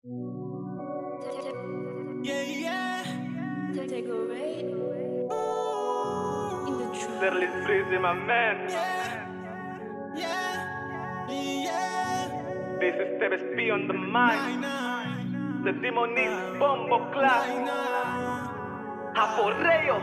Yeah, yeah. Sterling Freezy, my man. Yeah, yeah. This is TVSP on the mind. The Demonist Bombo Class. Aporreo.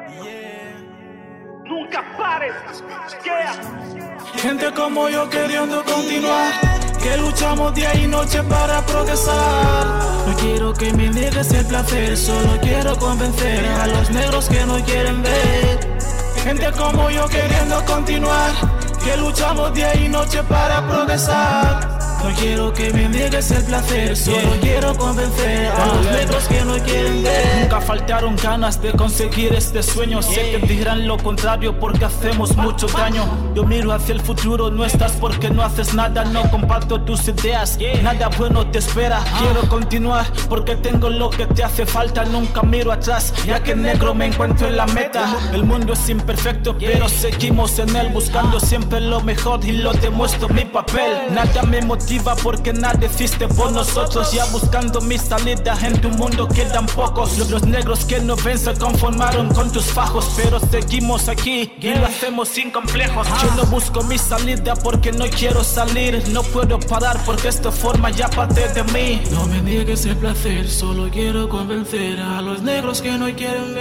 Nunca pares. Yeah. Gente como yo queriendo continuar, que luchamos día y noche para progresar. No quiero que me niegues el placer, solo quiero convencer a los negros que no quieren ver. Gente como yo queriendo continuar, que luchamos día y noche para progresar. No quiero que me niegues el placer, solo quiero convencer a los negros que no quieren ver. Nunca faltaron ganas de conseguir este sueño. Sé que dirán lo contrario porque hacemos mucho daño. Yo miro hacia el futuro, no estás porque no haces nada. No comparto tus ideas, nada bueno te espera. Quiero continuar porque tengo lo que te hace falta. Nunca miro atrás, ya que negro me encuentro en la meta. El mundo es imperfecto, pero seguimos en él, buscando siempre lo mejor y lo demuestro mi papel. Nada me motiva porque nada existe por nosotros. Ya buscando mi salida, en tu mundo quedan pocos. Los negros que no ven se conformaron con tus fajos, pero seguimos aquí y lo hacemos sin complejos. Yo no busco mi salida porque no quiero salir. No puedo parar porque esto forma ya parte de mí. No me niegues el placer, solo quiero convencer a los negros que no quieren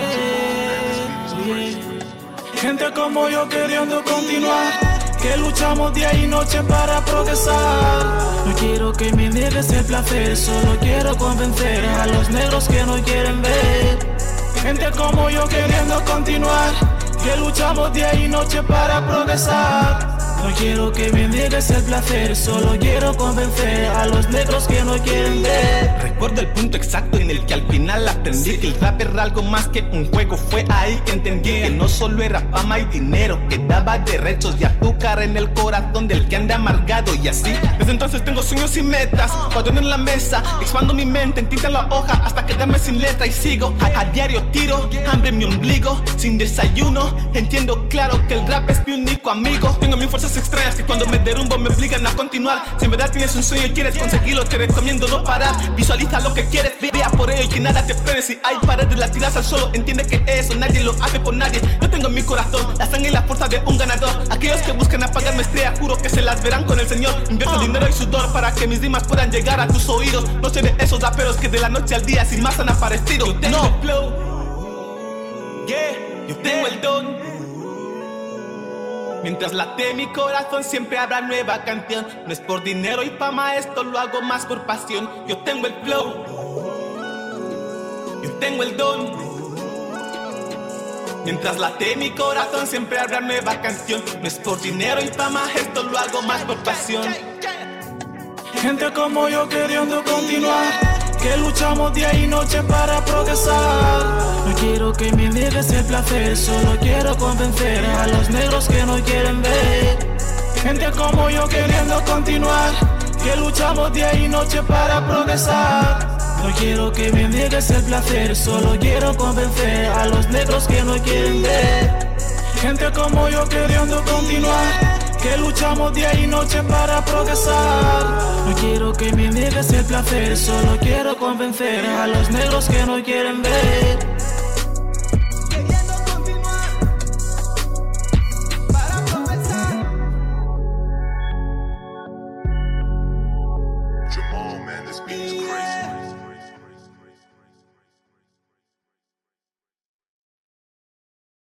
ver. Gente como yo queriendo continuar, que luchamos día y noche para progresar. No quiero que me niegues el placer, solo quiero convencer a los negros que no quieren ver. Gente como yo queriendo continuar, que luchamos día y noche para progresar. No quiero que me niegues el placer, solo quiero convencer a los negros que no quieren ver. Recuerdo el punto exacto en el que al final aprendí que el rap era algo más que un juego. Fue ahí que entendí que no solo era fama y dinero, que daba derechos y azúcar en el corazón del que anda amargado. Y así, desde entonces tengo sueños y metas, cuaderno en la mesa, expando mi mente, en tinta en la hoja hasta quedarme sin letra. Y sigo, a diario tiro, hambre en mi ombligo, sin desayuno. Entiendo claro que el rap es mi único amigo. Tengo mis fuerzas extrañas que cuando me derrumbo me obligan a continuar. Si en verdad tienes un sueño y quieres conseguirlo, te recomiendo no parar. Visualiza lo que quieres, vea por ello y que nada te frene. Si hay paredes, las tiras al suelo, entiende que eso nadie lo hace por nadie. Yo tengo en mi corazón la sangre y la fuerza de un ganador. Aquellos que buscan apagar mi estrella, juro que se las verán con el Señor. Invierto dinero y sudor para que mis rimas puedan llegar a tus oídos. No soy de esos raperos que de la noche al día sin más han aparecido. Yo tengo el flow, yo tengo el don. Mientras late mi corazón siempre habrá nueva canción. No es por dinero y fama, esto lo hago más por pasión. Yo tengo el flow, yo tengo el don. Mientras late mi corazón siempre habrá nueva canción. No es por dinero y fama, esto lo hago más por pasión. Gente como yo queriendo continuar, que luchamos día y noche para progresar. No quiero que me niegues el placer, solo quiero convencer a los negros que no quieren ver. Gente como yo queriendo continuar, que luchamos día y noche para progresar. No quiero que me niegues el placer, solo quiero convencer a los negros que no quieren ver. Gente como yo queriendo continuar, que luchamos día y noche para progresar. No quiero que me niegues el placer, solo quiero convencer a los negros que no quieren ver.